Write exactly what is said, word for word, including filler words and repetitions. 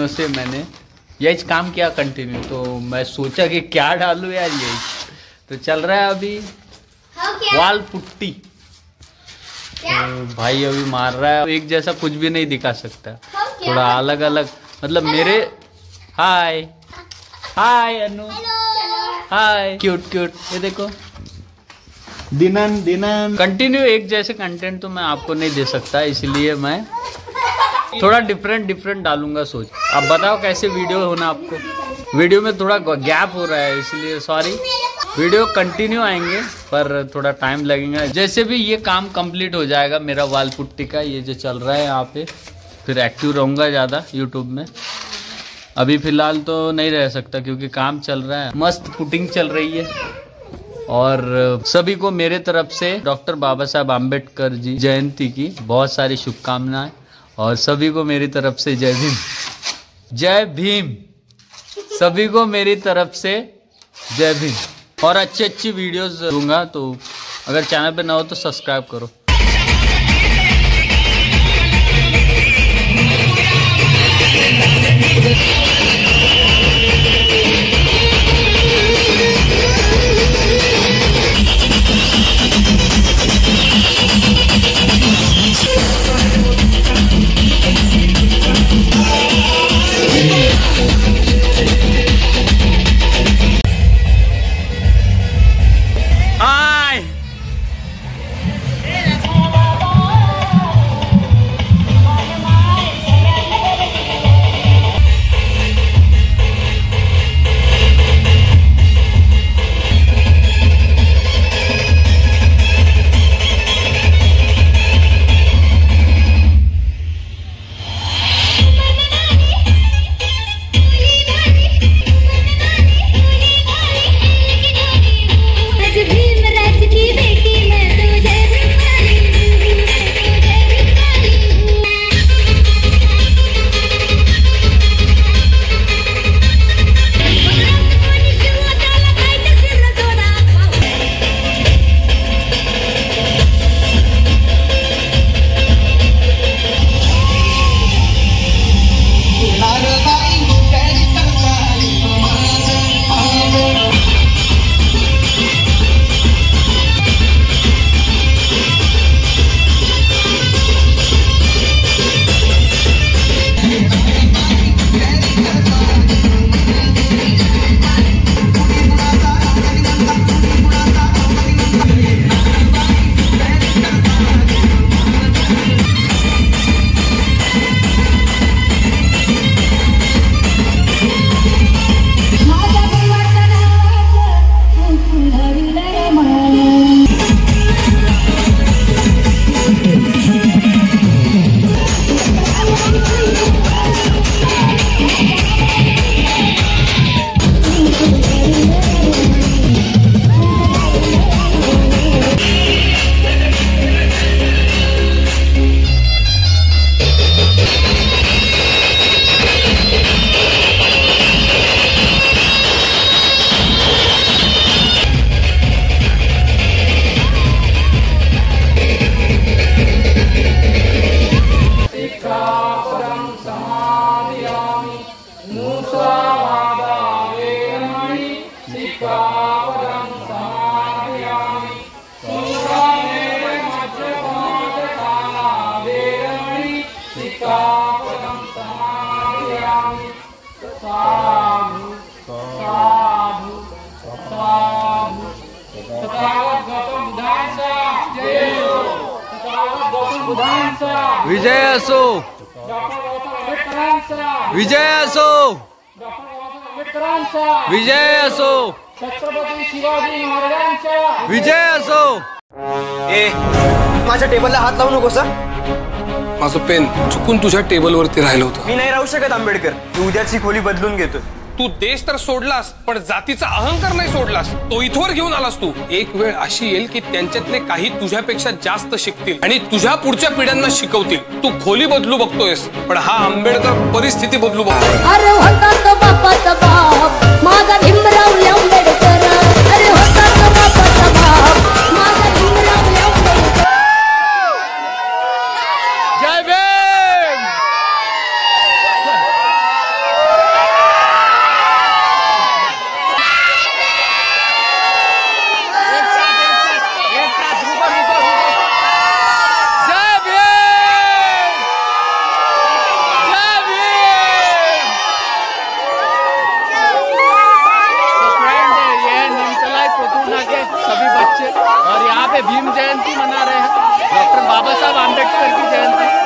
दिनों से मैंने यही काम किया कंटिन्यू, तो मैं सोचा कि क्या डालूं यार, यही तो चल रहा है अभी वाल पुट्टी। तो भाई अभी मार रहा है, एक जैसा कुछ भी नहीं दिखा सकता, थोड़ा अलग अलग, मतलब मेरे। हाय हाय अनु, हाय क्यूट क्यूट, ये देखो दिनन दिनन। कंटिन्यू एक जैसे कंटेंट तो मैं आपको नहीं दे सकता, इसलिए मैं थोड़ा डिफरेंट डिफरेंट डालूंगा सोच। अब बताओ कैसे वीडियो होना आपको। वीडियो में थोड़ा गैप हो रहा है इसलिए सॉरी। वीडियो कंटिन्यू आएंगे पर थोड़ा टाइम लगेगा। जैसे भी ये काम कंप्लीट हो जाएगा मेरा वाल पुट्टी का, ये जो चल रहा है यहाँ पे, फिर एक्टिव रहूँगा ज़्यादा यूट्यूब में। अभी फ़िलहाल तो नहीं रह सकता क्योंकि काम चल रहा है, मस्त पुटिंग चल रही है। और सभी को मेरे तरफ से डॉक्टर बाबा साहब आम्बेडकर जी जयंती की बहुत सारी शुभकामनाएं, और सभी को मेरी तरफ से जय भीम। जय भीम, सभी को मेरी तरफ से जय भीम। और अच्छी अच्छी वीडियोस दूंगा, तो अगर चैनल पे ना हो तो सब्सक्राइब करो। विजय असो, विजय असो, विजय असो, छत्रपती शिवाजी महाराजांचा विजय असो। ए, माझ्या टेबलला हात लावू नकोस। माझं पेन चुकून तुझ्या टेबलवरती राहिलं होतं। मी नाही राहू शकत आंबेडकर, तू उद्याची खोली बदलून घेतो। तू देश तर सोडलास पण जातीचा अहंकार नाही सोडलास, तो इथवर घेऊन आलास तू। एक वेळ अशी येईल की त्यांच्यातले काही तुझ्यापेक्षा जास्त शिकतील आणि तुझ्या पुढच्या पिढ्यांना शिकवतील। तू खोली बदलू बघतोयस पण हा आंबेडकर परिस्थिती बदलू बघतोय। अरे होता तो बापाचा बाप माझा भीमराव आंबेडकर, अरे होता तो बापाचा बाप माझा भीमराव आंबेडकर। जय भीम, और यहाँ पे भीम जयंती मना रहे हैं, डॉक्टर बाबा साहब आम्बेडकर की जयंती।